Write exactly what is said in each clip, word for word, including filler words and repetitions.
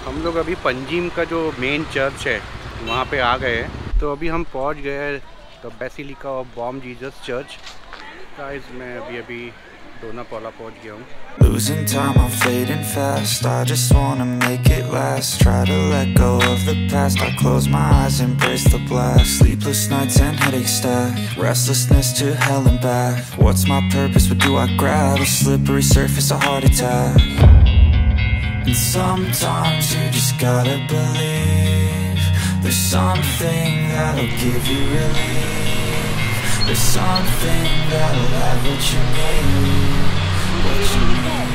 हम लोग अभी पंजिम का जो मेन चर्च है वहाँ पे आ गए हैं। तो अभी हम पहुँच गए हैं the basilica of Baum Jesus church. Guys मैं अभी अभी डोना पॉला पहुँच गया हूँ। Losing time, I'm fading fast. I just wanna make it last. Try to let go of the past. I close my eyes, embrace the blast. Sleepless nights and headaches stack. Restlessness to hell and back. What's my purpose? What do I grab? A slippery surface, a heart attack. And sometimes you just gotta believe there's something that'll give you relief. There's something that'll have what you need, what you need.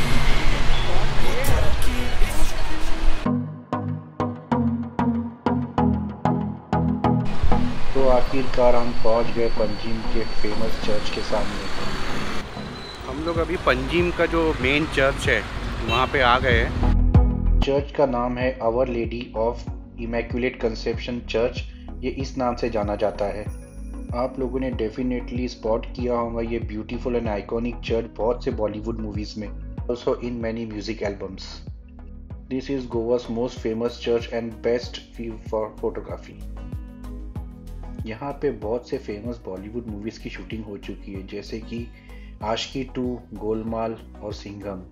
तो आखिरकार हम पहुंच गए पंजिम के famous church के सामने। हम लोग अभी पंजिम का जो मेन चर्च है वहाँ पे आ गए हैं। चर्च का नाम है our lady of immaculate conception church. ये इस नाम से जाना जाता है। आप लोगों ने डेफिनेटली स्पॉट किया होगा ये ब्यूटीफुल एंड आइकॉनिक चर्च बहुत से बॉलीवुड मूवीज में, also in many music albums. This is Goa's most famous church and best view for photography. यहाँ पे बहुत से फेमस बॉलीवुड मूवीज की शूटिंग हो चुकी है, जैसे कि आशिकी टू, गोलमाल और सिंघम।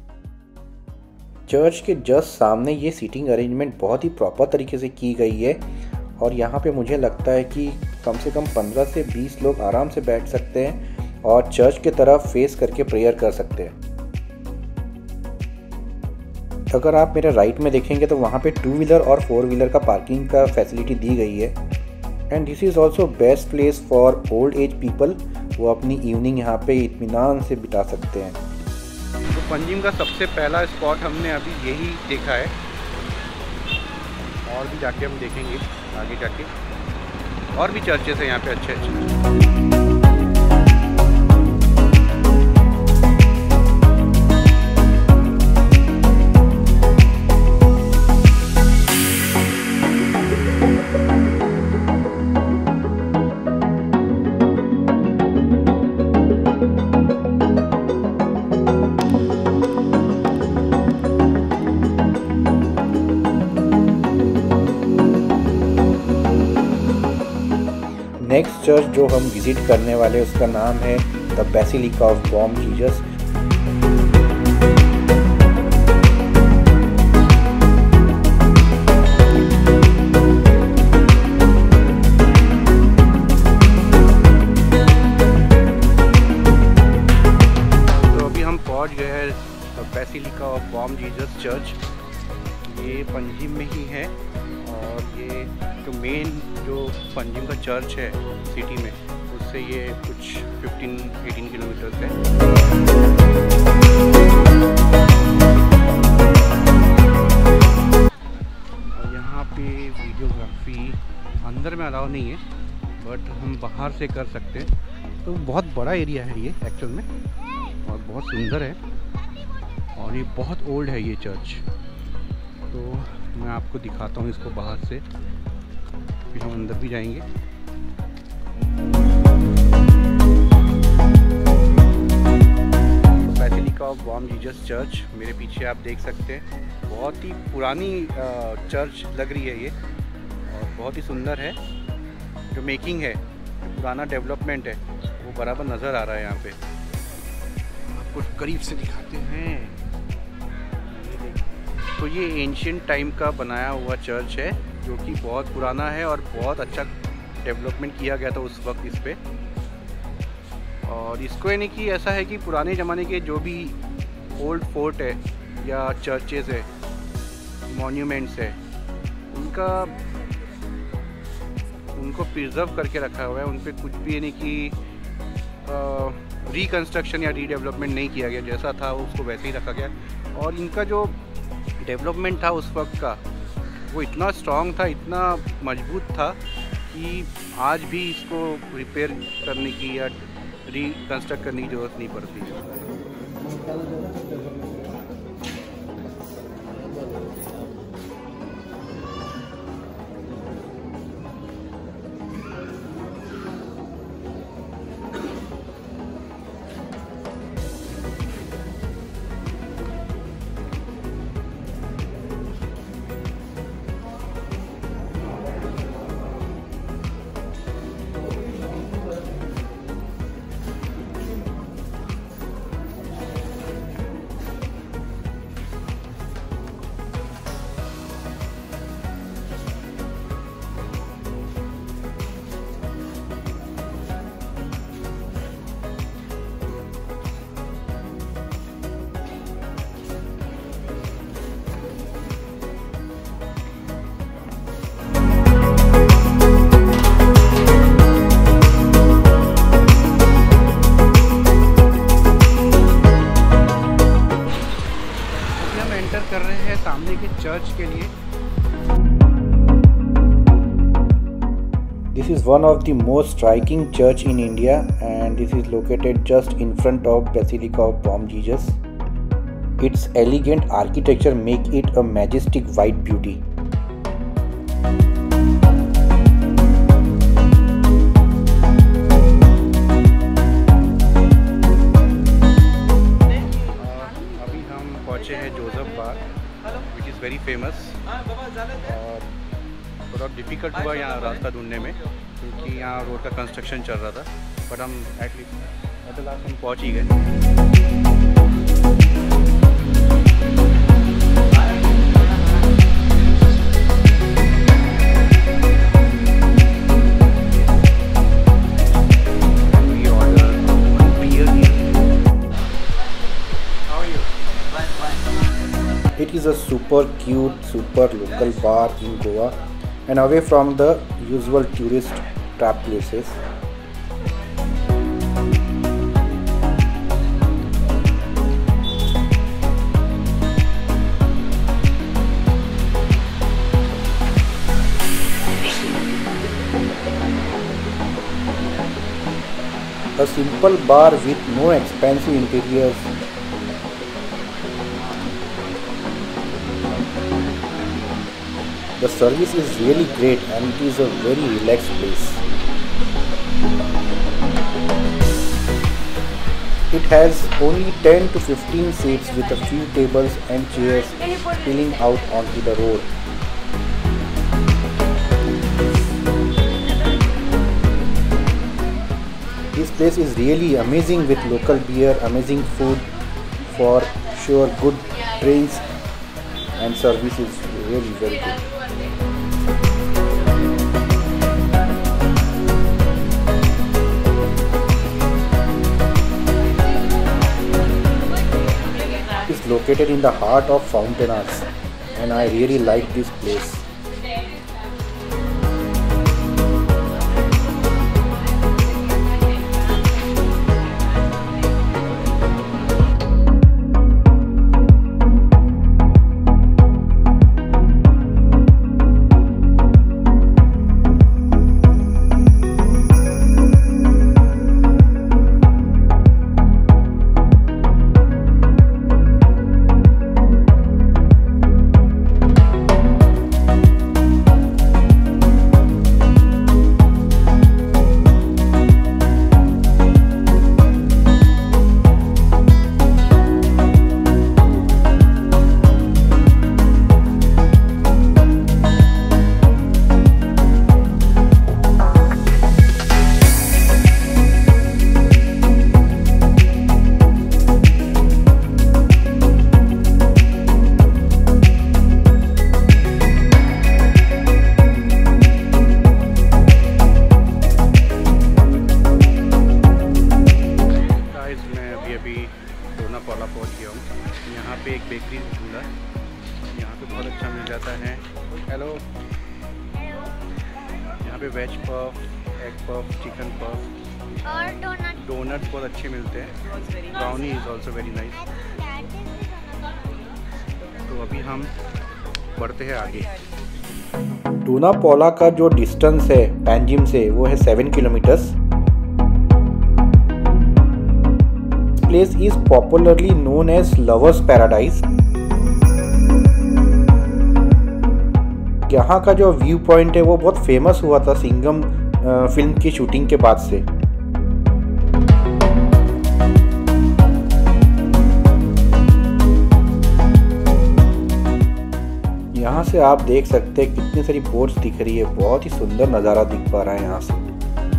चर्च के जस्ट सामने ये सीटिंग अरेंजमेंट बहुत ही प्रॉपर तरीके से की गई है और यहाँ पे मुझे लगता है कि कम से कम पंद्रह से बीस लोग आराम से बैठ सकते हैं और चर्च की तरफ फेस करके प्रेयर कर सकते हैं। अगर आप मेरे राइट में देखेंगे तो वहाँ पे टू व्हीलर और फोर व्हीलर का पार्किंग का फैसिलिटी दी गई है। And this is also best place for old age people. वो अपनी इवनिंग यहाँ पे इत्मीनान से बिता सकते हैं। तो पंजिम का सबसे पहला स्पॉट हमने अभी यही देखा है और भी जाके हम देखेंगे आगे जाके। और भी चर्चेस हैं यहाँ पे अच्छे अच्छे। नेक्स्ट चर्च जो हम विजिट करने वाले उसका नाम है the basilica of Baum Jesus. तो अभी हम पहुंच गए हैं the basilica of Baum Jesus church. ये पंजिम में ही है और ये जो मेन जो पंजिम का चर्च है सिटी में उससे ये कुछ पंद्रह अठारह किलोमीटर है। और यहाँ पे वीडियोग्राफी अंदर में अलाउ नहीं है बट हम बाहर से कर सकते हैं। तो बहुत बड़ा एरिया है ये एक्चुअल में और बहुत सुंदर है और ये बहुत ओल्ड है ये चर्च। तो मैं आपको दिखाता हूँ इसको बाहर से, फिर हम अंदर भी जाएंगे। Basilica of Baum Jesus church मेरे पीछे आप देख सकते हैं। बहुत ही पुरानी चर्च लग रही है ये और बहुत ही सुंदर है। जो मेकिंग है, जो पुराना डेवलपमेंट है वो बराबर नज़र आ रहा है यहाँ पे। आपको करीब से दिखाते हैं। तो ये एंशिएंट टाइम का बनाया हुआ चर्च है जो कि बहुत पुराना है और बहुत अच्छा डेवलपमेंट किया गया था उस वक्त इस पे। और इसको यानी कि ऐसा है कि पुराने ज़माने के जो भी ओल्ड फोर्ट है या चर्चेज़ है, मॉन्यूमेंट्स है, उनका उनको प्रिजर्व करके रखा हुआ है। उन पे कुछ भी यानी कि रिकन्स्ट्रक्शन या रीडेवलपमेंट नहीं किया गया, जैसा था उसको वैसे ही रखा गया। और इनका जो डेवलपमेंट था उस वक्त का वो इतना स्ट्रॉन्ग था, इतना मजबूत था कि आज भी इसको रिपेयर करने की या रिकन्स्ट्रक्ट करने की ज़रूरत नहीं पड़ती। सामने के चर्च के लिए। This is one of the most striking church in India and this is located just in front of Basilica of Bom Jesus. Its elegant architecture make it a majestic white beauty. अभी हम पहुँचे हैं Joseph bar, which is very famous, और थोड़ा difficult हुआ यहाँ रास्ता ढूंढने में क्योंकि यहाँ रोड का कंस्ट्रक्शन चल रहा था, बट हम एटलीस्ट एट द लास्ट हम पहुँच ही गए। It is a super cute, super local bar in Goa and away from the usual tourist trap places. A simple bar with no expensive interiors. The service is really great and it is a very relaxed place. It has only ten to fifteen seats with a few tables and chairs spilling out onto the road. This place is really amazing with local beer, amazing food, for sure good drinks, and service is really very good. It's located in the heart of Fountain Arts and I really like this place. यहाँ पे एक bakery ढूंढा, यहाँ पे बहुत अच्छा मिल जाता है। हेलो, यहाँ पे veg puff, egg puff, chicken puff और डोनट डोनट्स बहुत अच्छे मिलते हैं। Brownie is also very nice. तो अभी हम बढ़ते हैं आगे। टूना पोला का जो डिस्टेंस है पैंजिम से वो है seven kilometres. Place is popularly known as Lovers Paradise. यहाँ का जो व्यू पॉइंट है वो बहुत फेमस हुआ था सिंघम फिल्म की शूटिंग के बाद से। यहाँ से आप देख सकते हैं कितनी सारी बोट्स दिख रही है, बहुत ही सुंदर नज़ारा दिख पा रहा है यहाँ से।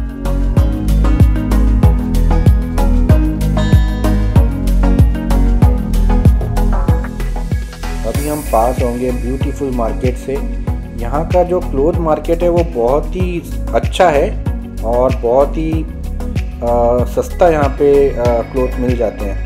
अभी हम पास होंगे ब्यूटीफुल मार्केट से। यहाँ का जो क्लोथ मार्केट है वो बहुत ही अच्छा है और बहुत ही आ, सस्ता यहाँ पे क्लोथ मिल जाते हैं।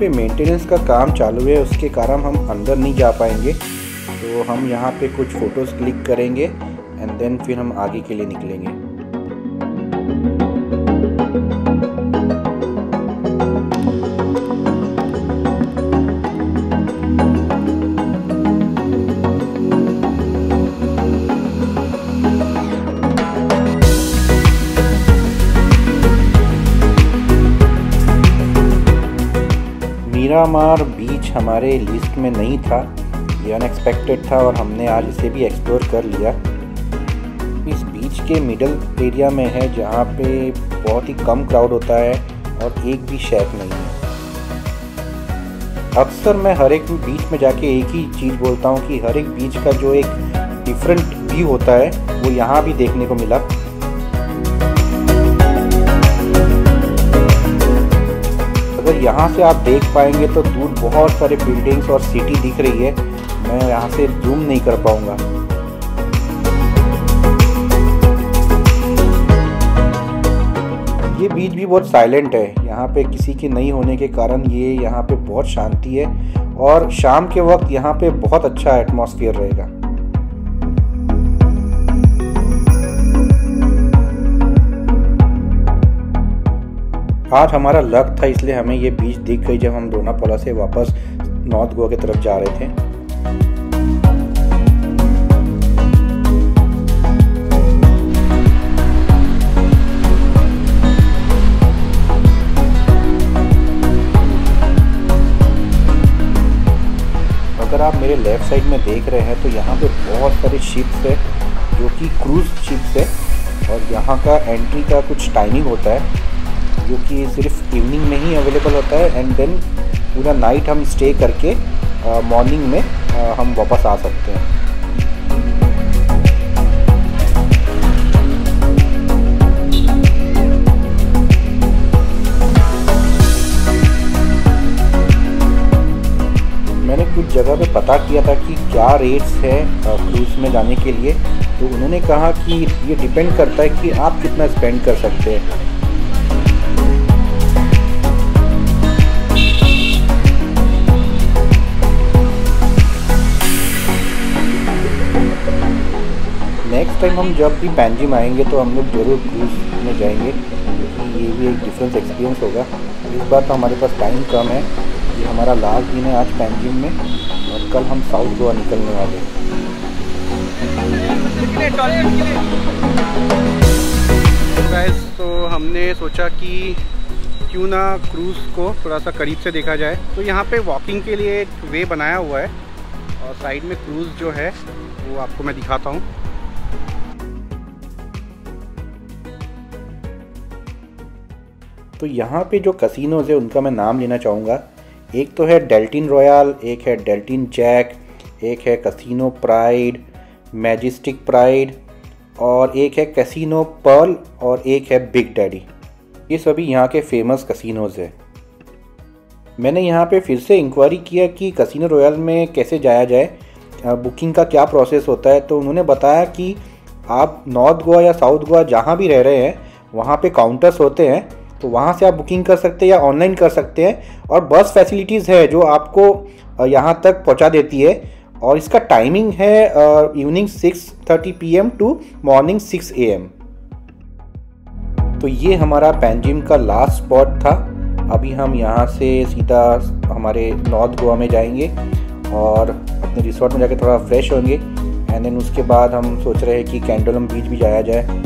पे मेंटेनेंस का काम चालू है, उसके कारण हम अंदर नहीं जा पाएंगे। तो हम यहाँ पे कुछ फ़ोटोज़ क्लिक करेंगे एंड देन फिर हम आगे के लिए निकलेंगे। मीरामार बीच हमारे लिस्ट में नहीं था, ये अनएक्सपेक्टेड था और हमने आज इसे भी एक्सप्लोर कर लिया। इस बीच के मिडल एरिया में है जहाँ पे बहुत ही कम क्राउड होता है और एक भी शेक नहीं है। अक्सर मैं हर एक बीच में जाके एक ही चीज़ बोलता हूँ कि हर एक बीच का जो एक डिफरेंट व्यू होता है वो यहाँ भी देखने को मिला। अगर यहाँ से आप देख पाएंगे तो दूर बहुत सारे बिल्डिंग्स और सिटी दिख रही है, मैं यहाँ से जूम नहीं कर पाऊँगा। ये बीच भी बहुत साइलेंट है, यहाँ पे किसी के नहीं होने के कारण ये यहाँ पे बहुत शांति है और शाम के वक्त यहाँ पे बहुत अच्छा एटमॉस्फेयर रहेगा। आज हमारा लक था, इसलिए हमें ये बीच दिख गई जब हम लोनावाला से वापस नॉर्थ गोवा की तरफ जा रहे थे। अगर आप मेरे लेफ्ट साइड में देख रहे हैं तो यहाँ पे बहुत सारे शिप्स है जो कि क्रूज शिप्स है और यहाँ का एंट्री का कुछ टाइमिंग होता है जो कि सिर्फ इवनिंग में ही अवेलेबल होता है एंड देन पूरा नाइट हम स्टे करके मॉर्निंग में आ, हम वापस आ सकते हैं। मैंने कुछ जगह पे पता किया था कि क्या रेट्स है क्रूज़ में जाने के लिए, तो उन्होंने कहा कि ये डिपेंड करता है कि आप कितना स्पेंड कर सकते हैं। नेक्स्ट टाइम हम जब भी पैंजिम आएंगे तो हम लोग जरूर क्रूज़ में जाएंगे क्योंकि ये भी एक डिफरेंट एक्सपीरियंस होगा। इस बार तो हमारे पास टाइम कम है, ये हमारा लास्ट दिन है आज पैंजिम में और कल हम साउथ गोवा निकलने वाले हैं। गाइस, तो हमने सोचा कि क्यों ना क्रूज़ को थोड़ा सा करीब से देखा जाए। तो यहाँ पे वॉकिंग के लिए एक वे बनाया हुआ है और साइड में क्रूज़ जो है वो आपको मैं दिखाता हूँ। तो यहाँ पे जो कसिनोज़ है उनका मैं नाम लेना चाहूँगा। एक तो है डेल्टिन रॉयल, एक है डेल्टिन जैक, एक है कसिनो प्राइड, मैजेस्टिक प्राइड और एक है कसिनो पर्ल और एक है बिग डैडी। ये सभी यहाँ के फेमस कसिनोज़ है। मैंने यहाँ पे फिर से इंक्वायरी किया कि कसिनो रॉयल में कैसे जाया जाए, बुकिंग का क्या प्रोसेस होता है। तो उन्होंने बताया कि आप नॉर्थ गोवा या साउथ गोवा जहाँ भी रह रहे हैं वहाँ पे काउंटर्स होते हैं, तो वहाँ से आप बुकिंग कर सकते हैं या ऑनलाइन कर सकते हैं और बस फैसिलिटीज़ है जो आपको यहाँ तक पहुँचा देती है। और इसका टाइमिंग है evening six thirty P M to morning six A M. तो ये हमारा पैंजिम का लास्ट स्पॉट था। अभी हम यहाँ से सीधा हमारे नॉर्थ गोवा में जाएंगे और अपने रिसोर्ट में जाके थोड़ा फ्रेश होंगे एंड देन उसके बाद हम सोच रहे हैं कि कैंडोलम बीच भी जाया जाए।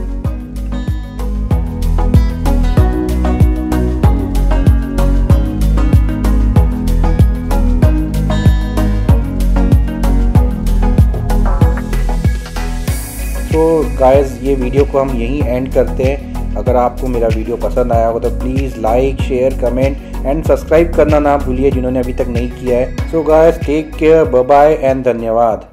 तो गाइस, ये वीडियो को हम यहीं एंड करते हैं। अगर आपको मेरा वीडियो पसंद आया हो तो please like, share, comment and subscribe करना ना भूलिए जिन्होंने अभी तक नहीं किया है। So guys, take care, bye bye and धन्यवाद।